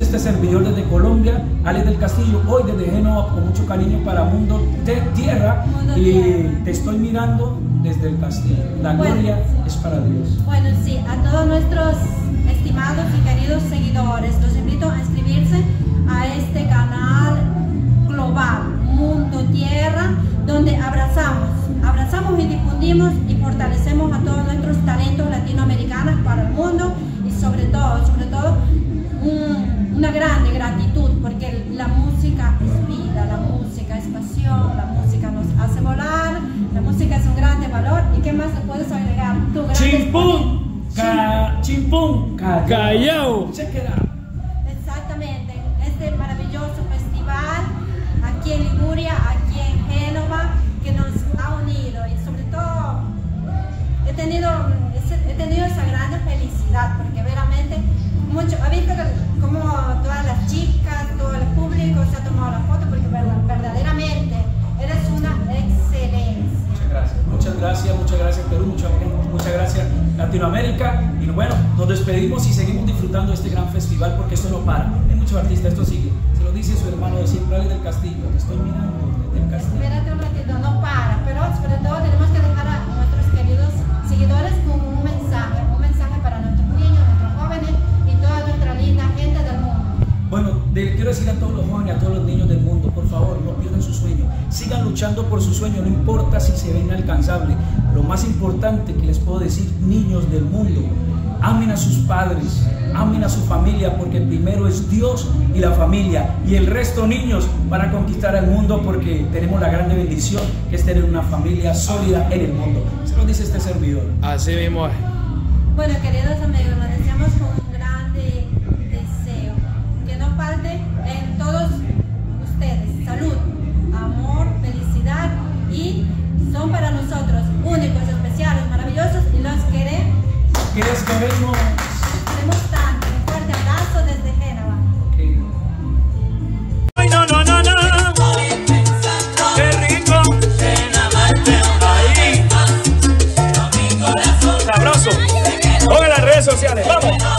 Este servidor desde Colombia, Alex del Castillo, hoy desde Génova, con mucho cariño para Mundo Tierra, y te estoy mirando desde el castillo. La gloria es para Dios. Bueno, sí, a todos nuestros estimados y queridos seguidores, los invito a inscribirse a este canal global, Mundo Tierra, donde abrazamos y difundimos y fortalecemos a todos nuestros talentos latinoamericanos para el mundo, y sobre todo, una grande gratitud, porque la música es vida, la música es pasión, la música nos hace volar, la música es un grande valor. ¿Y qué más le puedes agregar? Chimpún, Chimpún, Callao. Check it out. Exactamente, este maravilloso festival aquí en Liguria, aquí en Génova, que nos ha unido, y sobre todo he tenido esa gran felicidad, porque veramente ha visto como todas las chicas, todo el público se ha tomado la foto, porque verdaderamente eres una excelencia. Muchas gracias Perú, muchas gracias Latinoamérica, y bueno, nos despedimos y seguimos disfrutando de este gran festival, porque esto no para, hay muchos artistas, esto sigue, se lo dice su hermano de siempre, Alex del Castillo, te estoy mirando desde el castillo. Espérate un ratito, no para, pero sobre todo tenemos que dejar a nuestros queridos seguidores con un mensaje para nuestros niños, nuestros jóvenes y toda nuestra linda gente del mundo. Bueno, quiero decir a todos los jóvenes, a todos los niños del mundo, por favor, no pierdan su sueño, sigan luchando por su sueño, no importa si se ven inalcanzables. Lo más importante que les puedo decir, niños del mundo, amen a sus padres, amen a su familia, porque primero es Dios y la familia, y el resto, niños, van a conquistar el mundo, porque tenemos la grande bendición que es tener una familia sólida en el mundo. Se lo dice este servidor. Así mismo es. Bueno, queridos amigos, nos deseamos con un grande deseo que no falte en todos ustedes salud, amor, felicidad, y son para nosotros únicos, especiales, maravillosos, y los queremos. Les queremos. Queremos tanto. Un fuerte abrazo desde Génova. Okay. Ay, no, no, no, no. Qué rico. Ahí. Sabroso. Pongan las redes sociales. Vamos.